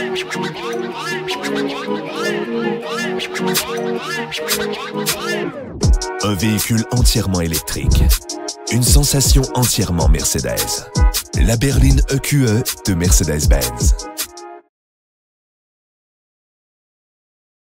Un véhicule entièrement électrique. Une sensation entièrement Mercedes. La berline EQE de Mercedes-Benz.